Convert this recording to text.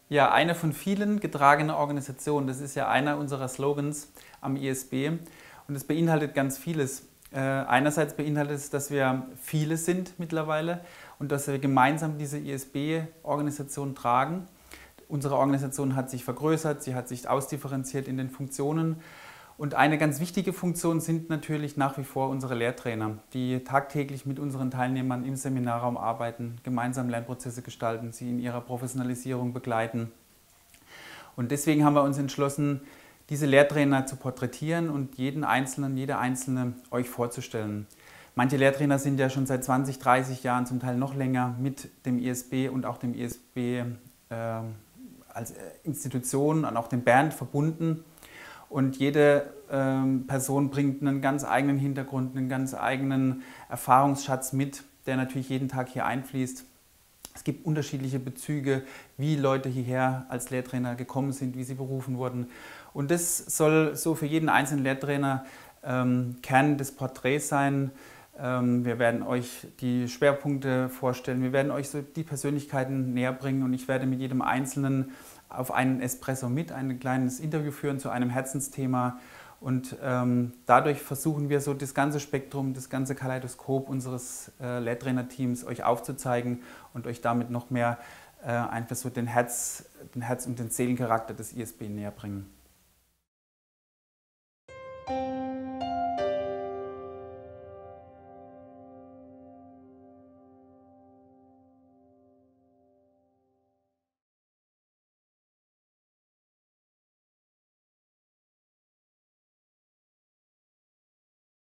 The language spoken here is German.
Ja, eine von vielen getragene Organisationen. Das ist ja einer unserer Slogans am ISB und es beinhaltet ganz vieles. Einerseits beinhaltet es, dass wir viele sind mittlerweile und dass wir gemeinsam diese ISB-Organisation tragen. Unsere Organisation hat sich vergrößert, sie hat sich ausdifferenziert in den Funktionen. Und eine ganz wichtige Funktion sind natürlich nach wie vor unsere Lehrtrainer, die tagtäglich mit unseren Teilnehmern im Seminarraum arbeiten, gemeinsam Lernprozesse gestalten, sie in ihrer Professionalisierung begleiten. Und deswegen haben wir uns entschlossen, diese Lehrtrainer zu porträtieren und jeden Einzelnen, jede Einzelne euch vorzustellen. Manche Lehrtrainer sind ja schon seit 20, 30 Jahren, zum Teil noch länger, mit dem ISB und auch dem ISB als Institution und auch dem Bernd verbunden. Und jede Person bringt einen ganz eigenen Hintergrund, einen ganz eigenen Erfahrungsschatz mit, der natürlich jeden Tag hier einfließt. Es gibt unterschiedliche Bezüge, wie Leute hierher als Lehrtrainer gekommen sind, wie sie berufen wurden. Und das soll so für jeden einzelnen Lehrtrainer Kern des Porträts sein. Wir werden euch die Schwerpunkte vorstellen, wir werden euch so die Persönlichkeiten näher bringen und ich werde mit jedem Einzelnen auf einen Espresso mit ein kleines Interview führen zu einem Herzensthema und dadurch versuchen wir so das ganze Spektrum, das ganze Kaleidoskop unseres Lehrtrainerteams euch aufzuzeigen und euch damit noch mehr einfach so den Herz- und den Seelencharakter des ISB näher bringen.